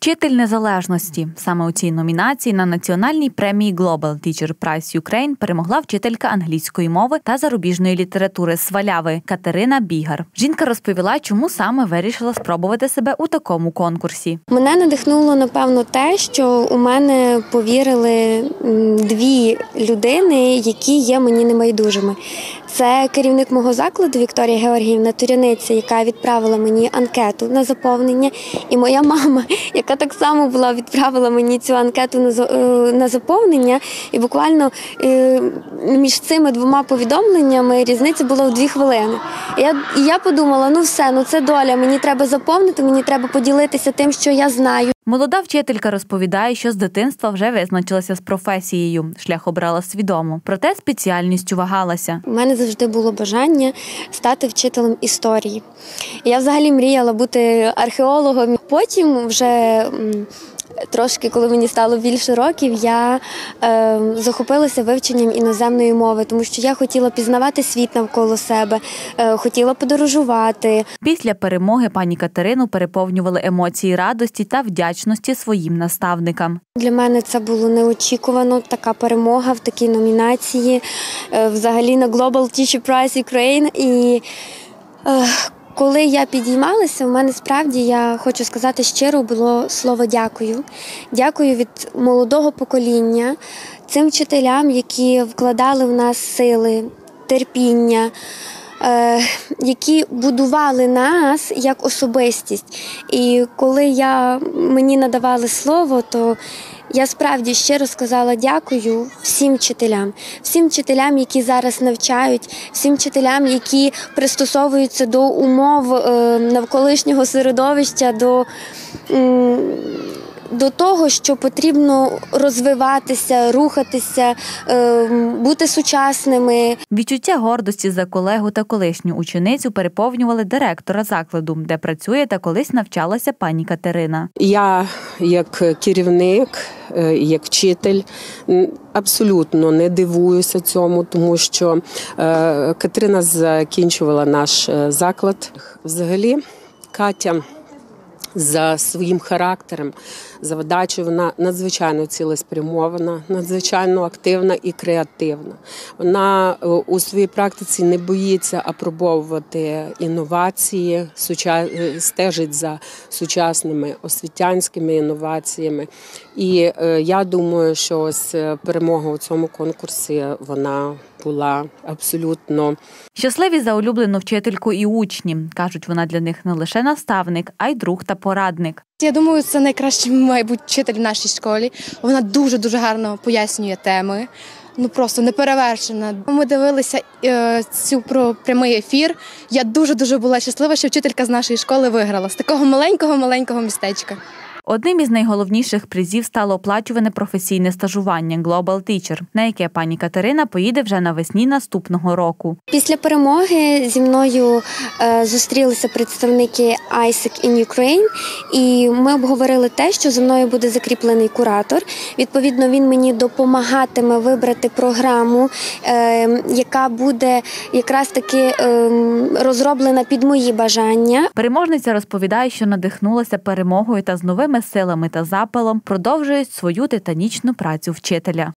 Вчитель незалежності. Саме у цій номінації на національній премії Global Teacher Prize Ukraine перемогла вчителька англійської мови та зарубіжної літератури з Валяви Катерина Бігар. Жінка розповіла, чому саме вирішила спробувати себе у такому конкурсі. Мене надихнуло, напевно, те, що у мене повірили дві людини, які є мені небайдужими. Це керівник мого закладу Вікторія Георгіївна Туряниця, яка відправила мені анкету на заповнення, і моя мама, яка так само відправила мені цю анкету на заповнення, і буквально між цими двома повідомленнями різниця була в 2 хвилини. І я подумала, все, це доля, мені треба заповнити, мені треба поділитися тим, що я знаю. Молода вчителька розповідає, що з дитинства вже визначилася з професією. Шлях обрала свідомо. Проте спеціальністю вагалася. У мене завжди було бажання стати вчителем історії. Я взагалі мріяла бути археологом. Потім вже трошки, коли мені стало більше років, я захопилася вивченням іноземної мови, тому що я хотіла пізнавати світ навколо себе, хотіла подорожувати. Після перемоги пані Катерину переповнювали емоції радості та вдячності своїм наставникам. Для мене це було неочікувано, така перемога в такій номінації, взагалі на Global Teacher Prize Ukraine. І коли я підіймалася, у мене справді, я хочу сказати щиро, було слово «дякую». Дякую від молодого покоління, цим вчителям, які вкладали в нас сили, терпіння, які будували нас як особистість. І коли мені надавали слово, то я справді щиро сказала дякую всім вчителям, які зараз навчають, всім вчителям, які пристосовуються до умов навколишнього середовища, до того, що потрібно розвиватися, рухатися, бути сучасними. Відчуття гордості за колегу та колишню ученицю переповнювали директора закладу, де працює та колись навчалася пані Катерина. Я як керівник, як вчитель абсолютно не дивуюся цьому, тому що Катерина закінчувала наш заклад. Взагалі, Катя за своїм характером, завдачею, вона надзвичайно цілеспрямована, надзвичайно активна і креативна. Вона у своїй практиці не боїться апробовувати інновації, стежить за сучасними освітянськими інноваціями. І я думаю, що ось перемога у цьому конкурсі, вона була абсолютно. Щасливі за улюблену вчительку і учні. Кажуть, вона для них не лише наставник, а й друг та порадник. Я думаю, це найкращий, має бути, вчитель в нашій школі. Вона дуже-дуже гарно пояснює теми. Просто неперевершена. Ми дивилися цю прямий ефір. Я дуже-дуже була щаслива, що вчителька з нашої школи виграла. З такого маленького містечка. Одним із найголовніших призів стало оплачуване професійне стажування Global Teacher, на яке пані Катерина поїде вже навесні наступного року. Після перемоги зі мною зустрілися представники ISEC in Ukraine, і ми обговорили те, що зі мною буде закріплений куратор. Відповідно, він мені допомагатиме вибрати програму, яка буде якраз таки розроблена під мої бажання. Переможниця розповідає, що надихнулася перемогою та з новими силами та запалом продовжують свою титанічну працю вчителя.